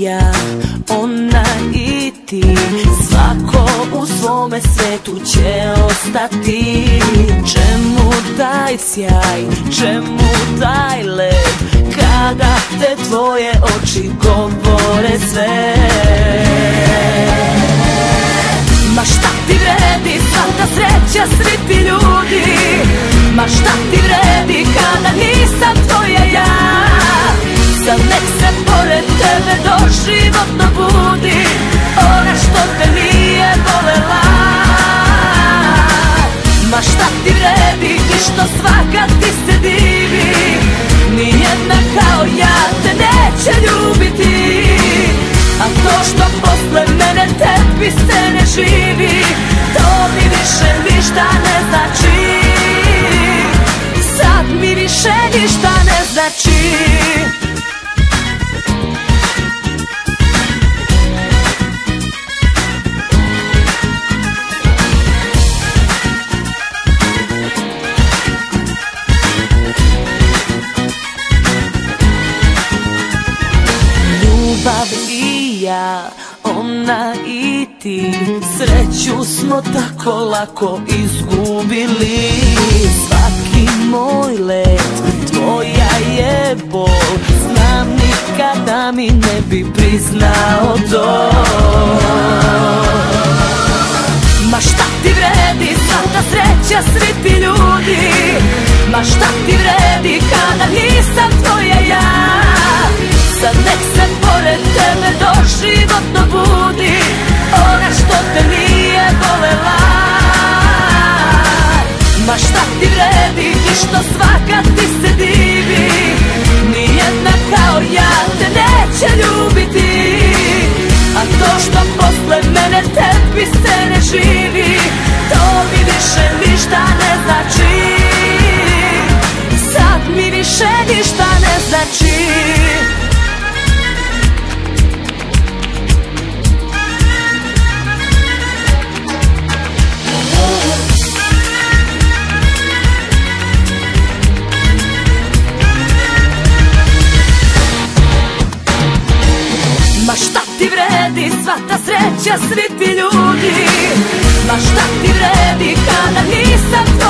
ja, ona i ti, svako u svome svetu će ostati. Čemu taj sjaj, čemu taj led, kada te tvoje oči govore sve? Ma šta ti vredi sva ta sreća, svi ti ljudi? Ma šta ti vredi kada nisam tvoja ja? Sad nek se pored tebe doživotno budi ona što te nije volela. Ma šta ti vredi i što svaka ti se divi, nijedna kao ja te neće ljubiti. A to što posle mene tebi se ne živi, to mi više ništa ne znači. Sad mi više ništa ne znači. Ljubav i ja, ona i ti, sreću smo tako lako izgubili. Svaki moj let, tvoja je bol, znam nikada mi ne bi priznao to. Ma šta ti vredi sva ta sreća, svi ti ljudi? Ma šta ti vredi kada nisam tvoja ja? Sad nek se pored tebe doživotno budi ona što te nije volela. Ma šta ti vredi i što svaka ti se divi, nijedna kao ja te neće ljubiti. A to što posle mene tebi se ne živi, to mi više ništa ne znači. Sad mi više ništa ne znači. Ma šta ti vredi sva ta sreća, svi ti ljudi? Ma šta ti vredi kada nisam